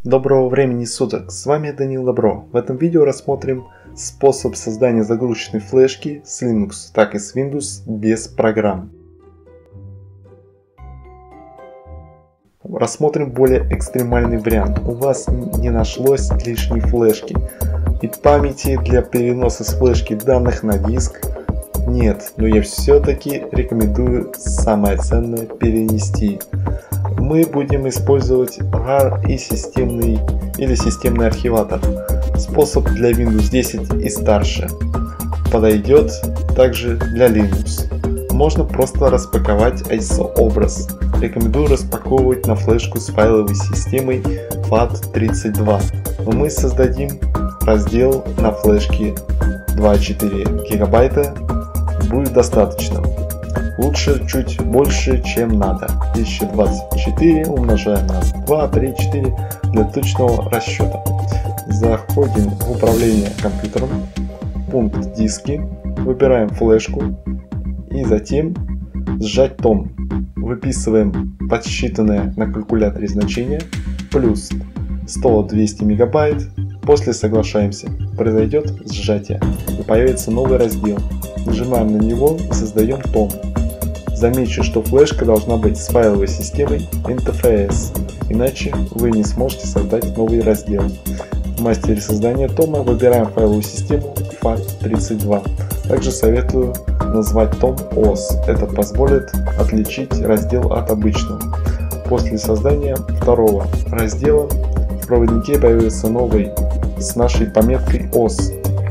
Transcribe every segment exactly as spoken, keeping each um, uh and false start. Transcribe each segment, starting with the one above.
Доброго времени суток, с вами Данил Добро. В этом видео рассмотрим способ создания загрузочной флешки с Linux, так и с Windows без программ. Рассмотрим более экстремальный вариант. У вас не нашлось лишней флешки и памяти для переноса с флешки данных на диск нет, но я все-таки рекомендую самое ценное перенести. Мы будем использовать рар и системный или системный архиватор. Способ для Windows десять и старше. Подойдет также для Linux. Можно просто распаковать ай эс о-образ. Рекомендую распаковывать на флешку с файловой системой фат тридцать два. Но мы создадим раздел на флешке два и четыре гигабайта. Будет достаточно. Лучше чуть больше, чем надо. тысяча двадцать четыре умножаем на два, три, четыре для точного расчета. Заходим в управление компьютером, пункт диски, выбираем флешку и затем сжать том. Выписываем подсчитанное на калькуляторе значение плюс сто — двести мегабайт. После соглашаемся. Произойдет сжатие и появится новый раздел. Нажимаем на него и создаем том. Замечу, что флешка должна быть с файловой системой эн ти эф эс, иначе вы не сможете создать новый раздел. В мастере создания тома выбираем файловую систему фат тридцать два. Также советую назвать том ос, это позволит отличить раздел от обычного. После создания второго раздела в проводнике появится новый с нашей пометкой ос.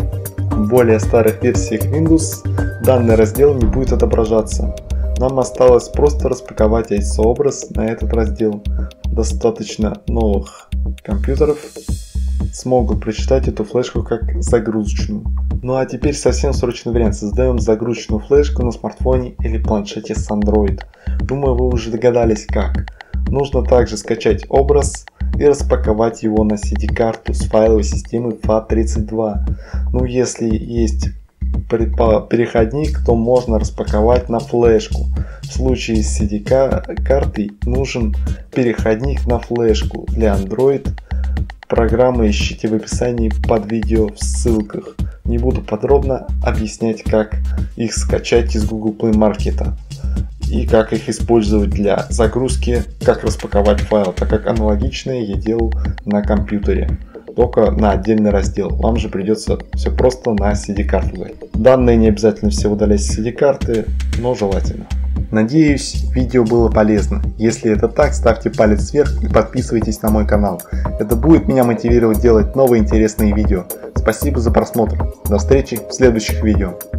В более старых версиях Windows данный раздел не будет отображаться. Нам осталось просто распаковать ай эс о-образ на этот раздел. Достаточно новых компьютеров смогут прочитать эту флешку как загрузочную. Ну а теперь совсем срочный вариант. Создаем загрузочную флешку на смартфоне или планшете с Android. Думаю, вы уже догадались как. Нужно также скачать образ и распаковать его на си ди-карту с файловой системой фат тридцать два. Ну если есть переходник, то можно распаковать на флешку. В случае с си ди-картой нужен переходник на флешку. Для Android программы ищите в описании под видео в ссылках. Не буду подробно объяснять, как их скачать из Google Play Market и как их использовать для загрузки, как распаковать файл, так как аналогичное я делал на компьютере, только на отдельный раздел. Вам же придется все просто на си ди-карту удалить. Данные не обязательно все удалять с си ди-карты, но желательно. Надеюсь, видео было полезно. Если это так, ставьте палец вверх и подписывайтесь на мой канал. Это будет меня мотивировать делать новые интересные видео. Спасибо за просмотр. До встречи в следующих видео.